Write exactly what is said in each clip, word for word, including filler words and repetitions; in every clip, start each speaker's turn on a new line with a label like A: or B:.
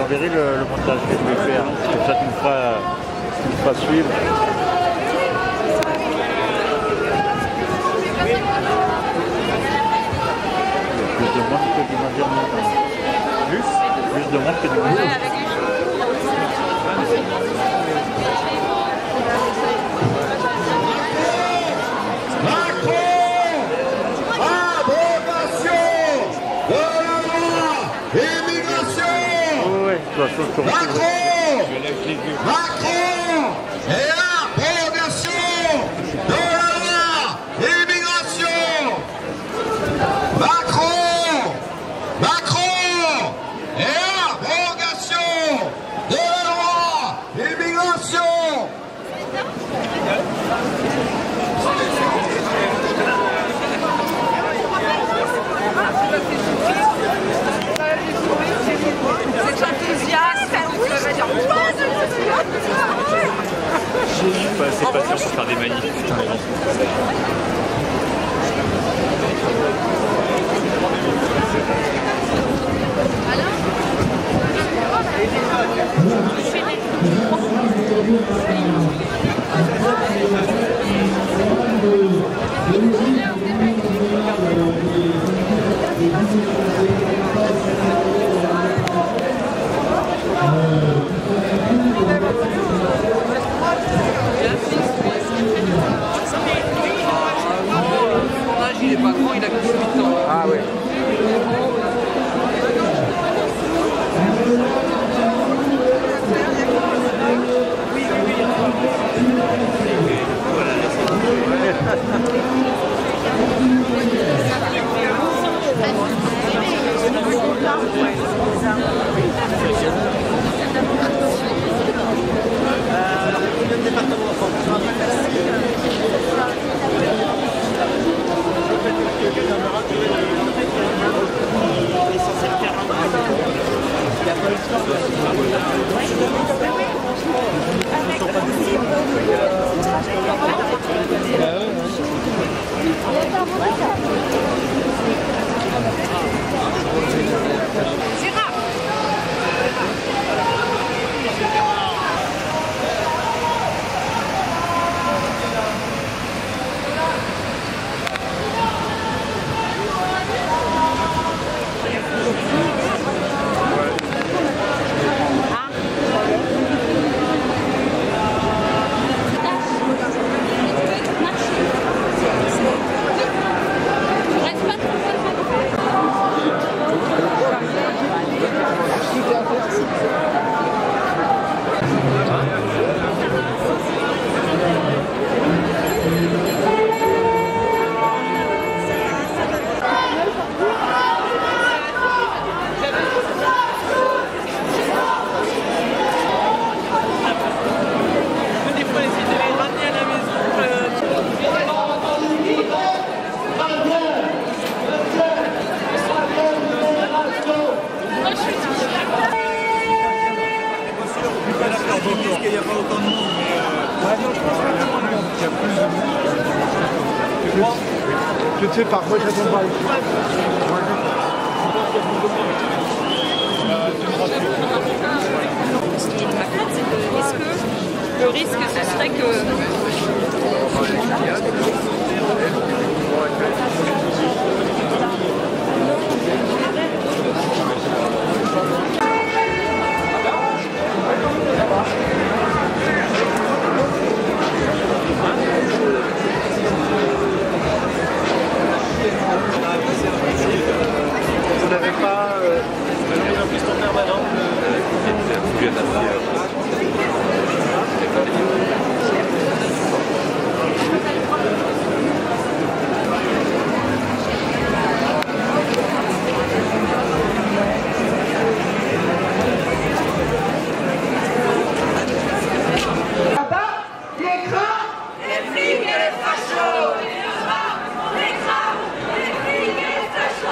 A: t'enverrai le, le montage que je vais faire. Comme ça, tu me feras, tu me feras suivre. Plus de monde que du Maserni. Plus Plus de monde que du Maserni.
B: Macron, Macron et l'abrogation de la loi immigration. Macron, Macron et l'abrogation de la loi immigration.
C: Je suis pas assez patient pour faire des manifs. Putain,
D: il est pas grand, il a que dix-huit ans.
E: Ah oui.
A: qu'il n'y a pas autant de monde, mais euh, non, je pense qu'il y a plus de monde.
E: Je ne sais pas, moi j'attends pas ici.
F: Ce qui m'inquiète, c'est que est-ce que le risque ce serait que
A: vous n'avez pas euh, une piste en permanent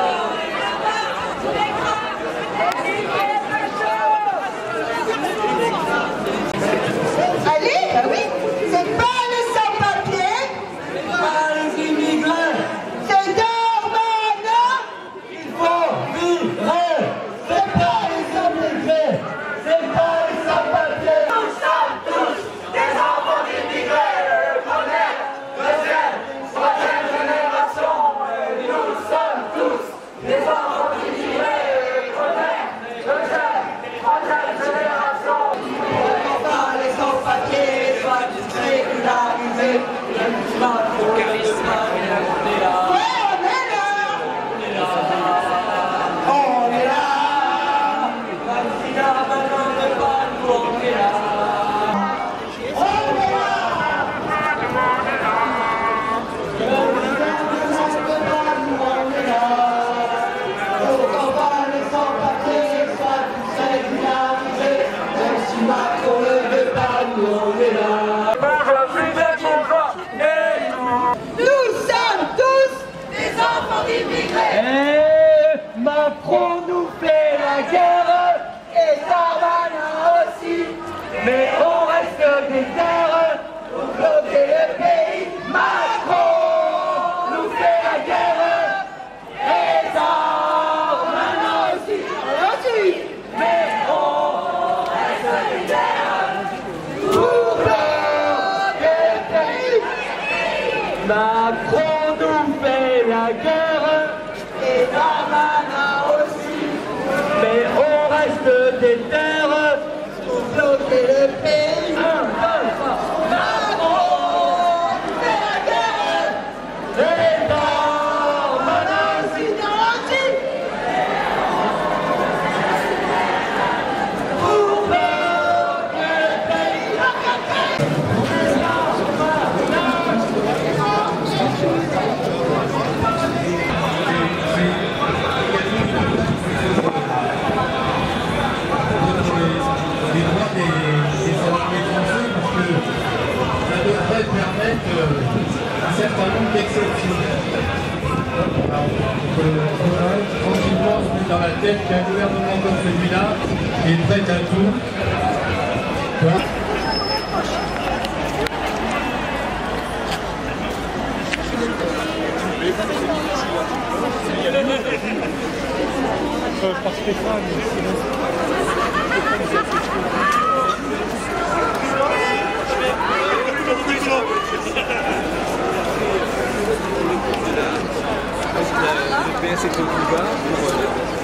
B: Les
G: Macron nous fait la guerre et Darmanin aussi, mais on reste des terres pour bloquer le pays. Macron nous fait la guerre et Darmanin aussi, aussi, mais on reste des terres pour bloquer le pays. Macron nous fait la guerre et Darmanin aussi, mais on reste des terres pour bloquer le pays. Un, deux, trois. Macron fait la guerre et Darmanin aussi, aussi, pour bloquer le pays.
H: Permettre un certain nombre d'exceptions. Alors, on peut tranquillement se mettre dans la tête qu'un gouvernement comme celui-là est prêt à tout. Voilà.
E: Par Stéphane.
A: Le P S est au plus bas pour...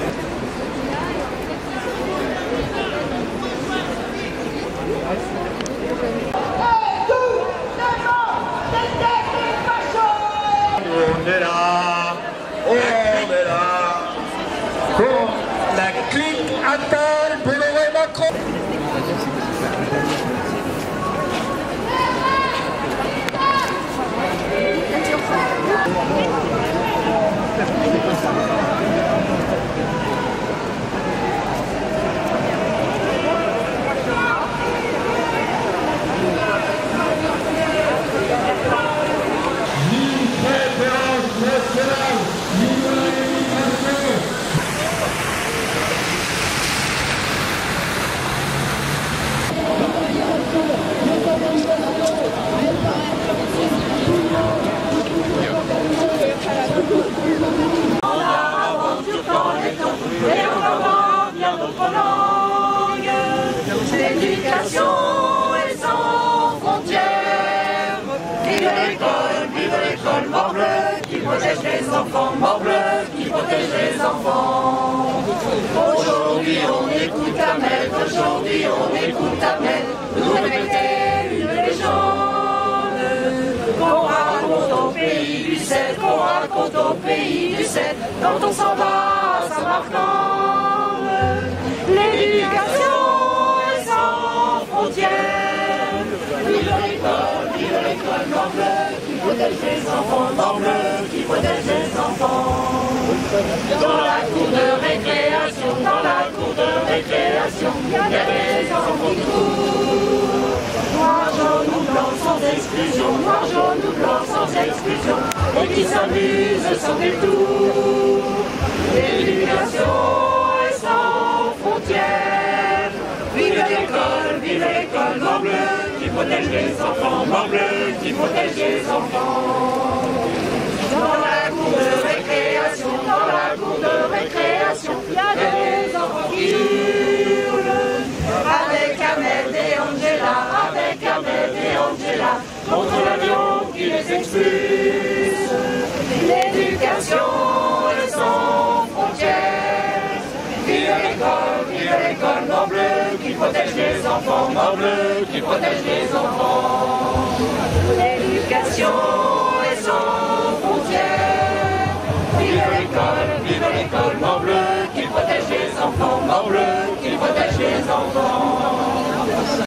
B: On est là, on est là pour la clique Attal pour le Macron.
G: L'éducation est sans frontières. Vive l'école, vive l'école, mort bleu, qui protège les enfants, mort bleu, qui protège les enfants. Aujourd'hui on écoute Hamel, aujourd'hui on écoute Hamel, nous répéter une légende. Qu'on raconte au pays du sept, qu'on raconte au pays du sept, quand on s'en va, ça marque. L'éducation vive l'école, vive l'école, mort bleu, qui protège les enfants, mort bleu, qui protège les enfants. Dans la cour de récréation, dans la cour de récréation, il y a des enfants qui courent. Noir, jaune ou blanc sans exclusion, noir, jaune ou blanc sans exclusion, et qui s'amusent sans détour. L'éducation est sans frontières. Vive l'école, vive l'école, mort bleu, qui protège les enfants, mort bleu, qui protège les enfants. Dans la cour de récréation, dans la cour de récréation, il y a des enfants qui hurlent. Avec Ahmed et Angela, avec Ahmed et Angela, contre l'avion qui les expulse. L'éducation est sans frontières. Vive l'école, vive l'école, mort bleu, qui protège les enfants, mort bleu, qui protège les enfants. L'éducation